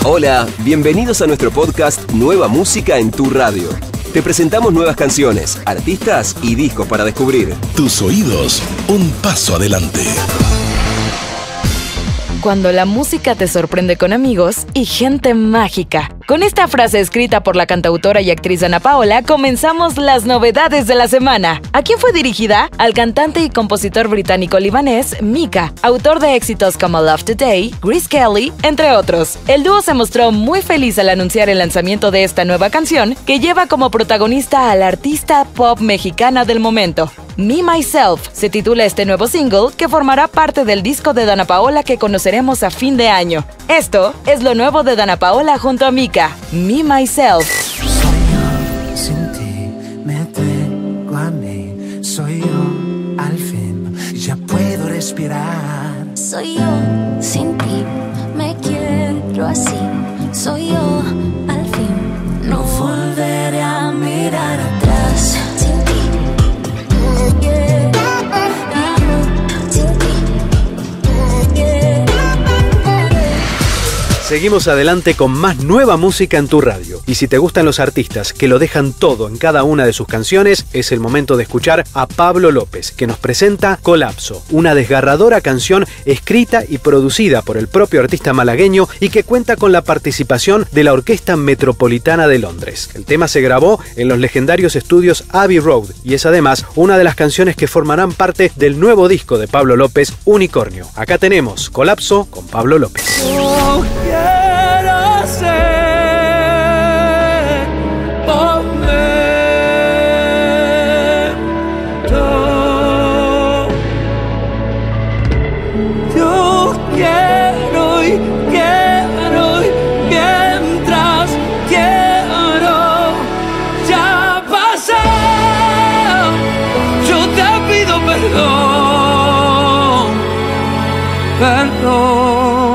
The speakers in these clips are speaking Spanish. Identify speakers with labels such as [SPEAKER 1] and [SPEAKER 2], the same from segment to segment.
[SPEAKER 1] Hola, bienvenidos a nuestro podcast Nueva Música en tu Radio. Te presentamos nuevas canciones, artistas y discos para descubrir.
[SPEAKER 2] Tus oídos, un paso adelante.
[SPEAKER 3] Cuando la música te sorprende con amigos y gente mágica. Con esta frase escrita por la cantautora y actriz Danna Paola, comenzamos las novedades de la semana. ¿A quién fue dirigida? Al cantante y compositor británico-libanés Mika, autor de éxitos como Love Today, Grace Kelly, entre otros. El dúo se mostró muy feliz al anunciar el lanzamiento de esta nueva canción, que lleva como protagonista a la artista pop mexicana del momento. Me, Myself se titula este nuevo single que formará parte del disco de Danna Paola que conoceremos a fin de año. Esto es lo nuevo de Danna Paola junto a Mika, Me, Myself.
[SPEAKER 4] Soy yo, sin ti, me tengo a mí. Soy yo, al fin, ya puedo respirar.
[SPEAKER 5] Soy yo, sin ti, me quiero así. Soy yo, al fin, no volveré a mirar atrás. Sin ti.
[SPEAKER 6] Seguimos adelante con más nueva música en tu radio. Y si te gustan los artistas que lo dejan todo en cada una de sus canciones, es el momento de escuchar a Pablo López, que nos presenta Colapso, una desgarradora canción escrita y producida por el propio artista malagueño y que cuenta con la participación de la Orquesta Metropolitana de Londres. El tema se grabó en los legendarios estudios Abbey Road y es además una de las canciones que formarán parte del nuevo disco de Pablo López, Unicornio. Acá tenemos Colapso con Pablo López.
[SPEAKER 4] Quiero ser momento. Yo quiero y quiero y mientras quiero ya pasé. Yo te pido perdón, perdón.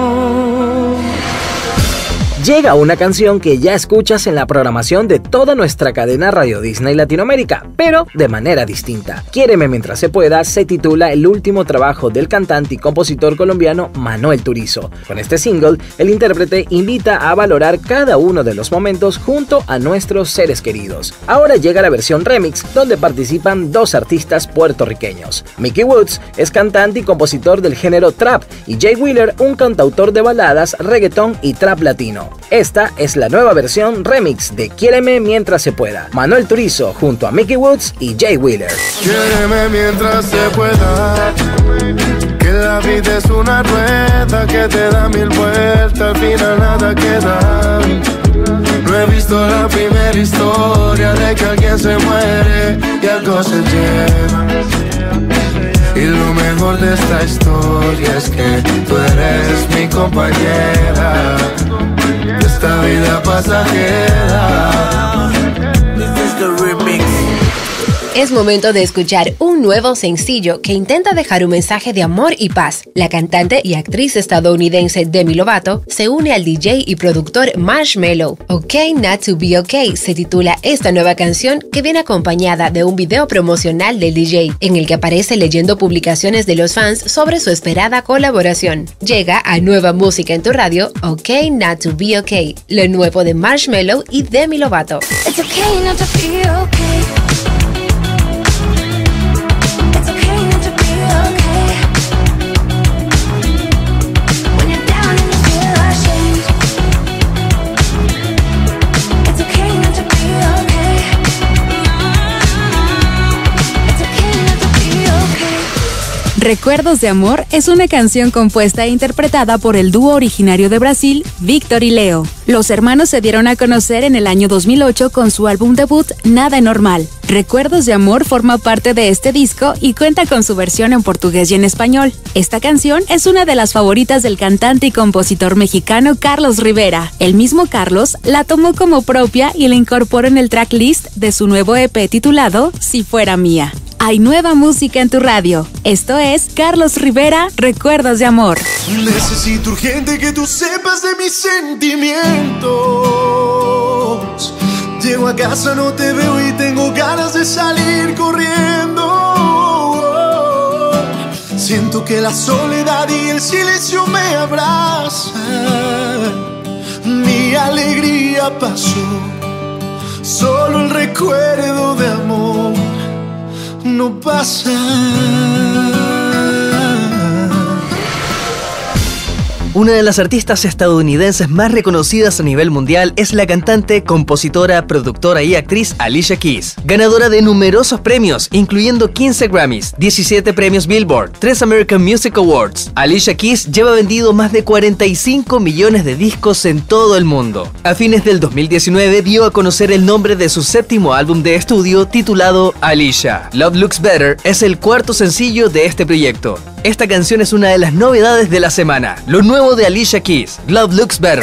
[SPEAKER 7] Llega una canción que ya escuchas en la programación de toda nuestra cadena Radio Disney Latinoamérica, pero de manera distinta. Quiéreme mientras se pueda se titula el último trabajo del cantante y compositor colombiano Manuel Turizo. Con este single, el intérprete invita a valorar cada uno de los momentos junto a nuestros seres queridos. Ahora llega la versión remix, donde participan dos artistas puertorriqueños. Mickey Woods es cantante y compositor del género trap y Jay Wheeler un cantautor de baladas, reggaetón y trap latino. Esta es la nueva versión remix de Quiéreme mientras se pueda. Manuel Turizo junto a Mickey Woods y Jay Wheeler.
[SPEAKER 8] Quiéreme mientras se pueda, que la vida es una rueda que te da mil vueltas, al final nada queda. No he visto la primera historia de que alguien se muere y algo se lleva. Y lo mejor de esta historia es que tú eres mi compañera de esta vida pasajera. This is the remix.
[SPEAKER 9] Es momento de escuchar un nuevo sencillo que intenta dejar un mensaje de amor y paz. La cantante y actriz estadounidense Demi Lovato se une al DJ y productor Marshmello. Okay Not to Be Okay se titula esta nueva canción, que viene acompañada de un video promocional del DJ, en el que aparece leyendo publicaciones de los fans sobre su esperada colaboración. Llega a Nueva Música en tu Radio, Okay Not to Be Okay, lo nuevo de Marshmello y Demi Lovato.
[SPEAKER 5] It's okay not to feel okay.
[SPEAKER 10] Recuerdos de Amor es una canción compuesta e interpretada por el dúo originario de Brasil, Víctor y Leo. Los hermanos se dieron a conocer en el año 2008 con su álbum debut Nada é Normal. Recuerdos de Amor forma parte de este disco y cuenta con su versión en portugués y en español. Esta canción es una de las favoritas del cantante y compositor mexicano Carlos Rivera. El mismo Carlos la tomó como propia y la incorporó en el tracklist de su nuevo EP titulado Si Fuera Mía. Hay nueva música en tu radio. Esto es Carlos Rivera, Recuerdos de Amor.
[SPEAKER 8] Necesito urgente que tú sepas de mis sentimientos. Llego a casa, no te veo y tengo ganas de salir corriendo. Siento que la soledad y el silencio me abrazan. alegría pasó, solo el recuerdo de amor no pasa.
[SPEAKER 11] Una de las artistas estadounidenses más reconocidas a nivel mundial es la cantante, compositora, productora y actriz Alicia Keys, ganadora de numerosos premios, incluyendo 15 Grammys, 17 premios Billboard, 3 American Music Awards. Alicia Keys lleva vendido más de 45 millones de discos en todo el mundo. A fines del 2019 dio a conocer el nombre de su séptimo álbum de estudio titulado Alicia. Love Looks Better es el cuarto sencillo de este proyecto. Esta canción es una de las novedades de la semana. Lo nuevo de Alicia Keys, Love Looks Better.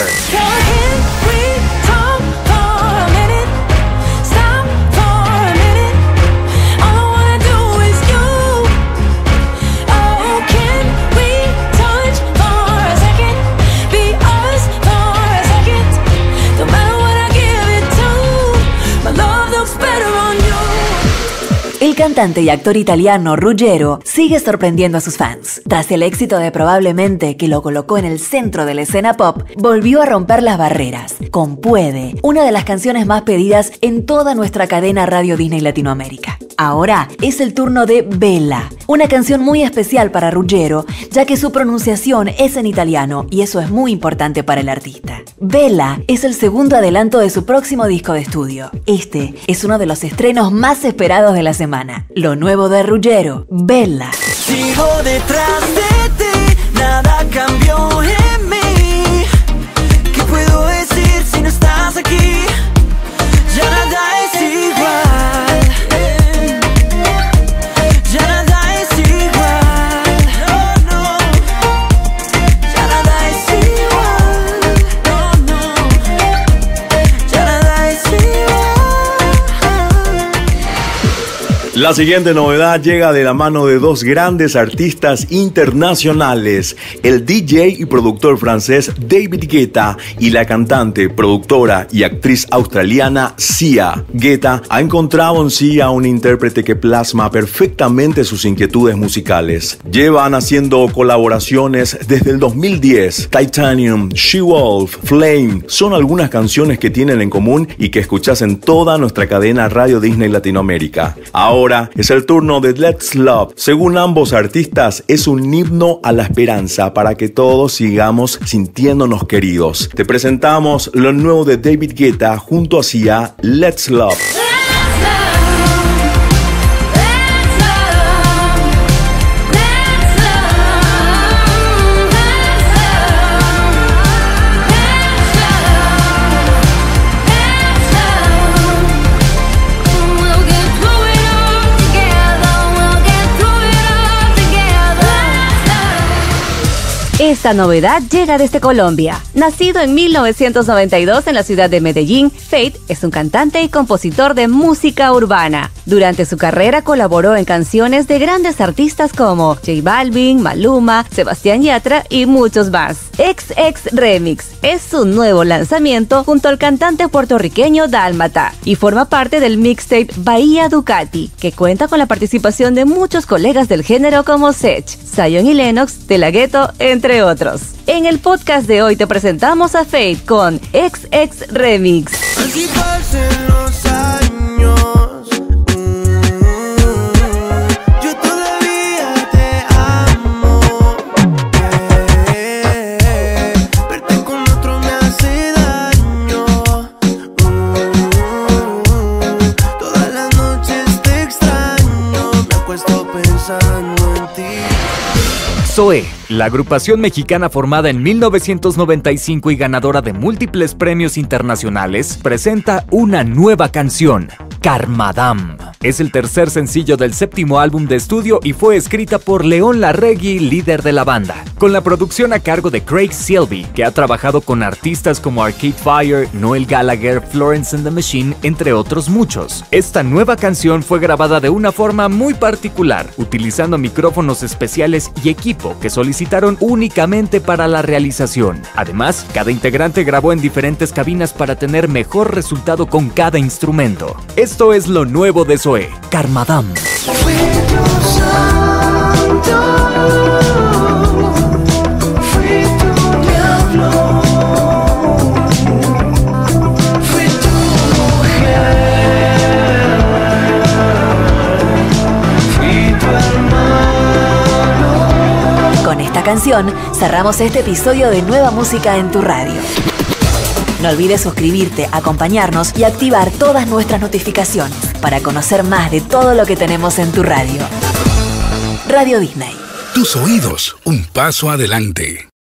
[SPEAKER 12] El cantante y actor italiano Ruggero sigue sorprendiendo a sus fans. Tras el éxito de Probablemente, que lo colocó en el centro de la escena pop, volvió a romper las barreras con Puede, una de las canciones más pedidas en toda nuestra cadena Radio Disney Latinoamérica. Ahora es el turno de Bella, una canción muy especial para Ruggero, ya que su pronunciación es en italiano y eso es muy importante para el artista. Bella es el segundo adelanto de su próximo disco de estudio. Este es uno de los estrenos más esperados de la semana. Lo nuevo de Ruggero, Bella.
[SPEAKER 13] Sigo detrás de ti, nada cambió en mí. ¿Qué puedo decir si no estás aquí? Ya nada es igual. Ya nada es igual. No, no. Ya nada es igual. No, no. Ya nada es igual.
[SPEAKER 14] La siguiente novedad llega de la mano de dos grandes artistas internacionales, el DJ y productor francés David Guetta y la cantante, productora y actriz australiana Sia. Guetta ha encontrado en Sia un intérprete que plasma perfectamente sus inquietudes musicales. Llevan haciendo colaboraciones desde el 2010. Titanium, She-Wolf, Flame son algunas canciones que tienen en común y que escuchas en toda nuestra cadena Radio Disney Latinoamérica. Ahora es el turno de Let's Love. Según ambos artistas, es un himno a la esperanza para que todos sigamos sintiéndonos queridos. Te presentamos lo nuevo de David Guetta junto a Sia, Let's Love.
[SPEAKER 15] Esta novedad llega desde Colombia. Nacido en 1992 en la ciudad de Medellín, Feid es un cantante y compositor de música urbana. Durante su carrera colaboró en canciones de grandes artistas como J Balvin, Maluma, Sebastián Yatra y muchos más. XX Remix es su nuevo lanzamiento junto al cantante puertorriqueño Dálmata y forma parte del mixtape Bahía Ducati, que cuenta con la participación de muchos colegas del género como Sech, Zion y Lennox, De La Ghetto, entre otros. En el podcast de hoy te presentamos a Feid con XX Remix.
[SPEAKER 13] Así pasen los años, yo todavía te amo. Verte con otro me hace daño. Todas las noches te extraño, me acuesto pensando en ti.
[SPEAKER 16] Zoé, la agrupación mexicana formada en 1995 y ganadora de múltiples premios internacionales, presenta una nueva canción, Karmadam. Es el tercer sencillo del séptimo álbum de estudio y fue escrita por León Larregui, líder de la banda, con la producción a cargo de Craig Silvey, que ha trabajado con artistas como Arcade Fire, Noel Gallagher, Florence and the Machine, entre otros muchos. Esta nueva canción fue grabada de una forma muy particular, utilizando micrófonos especiales y equipo que solicitaron únicamente para la realización. Además, cada integrante grabó en diferentes cabinas para tener mejor resultado con cada instrumento. Esto es lo nuevo de Zoé, Karmadam.
[SPEAKER 12] esta canción, cerramos este episodio de Nueva Música en tu Radio. No olvides suscribirte, acompañarnos y activar todas nuestras notificaciones para conocer más de todo lo que tenemos en tu radio. Radio Disney.
[SPEAKER 2] Tus oídos, un paso adelante.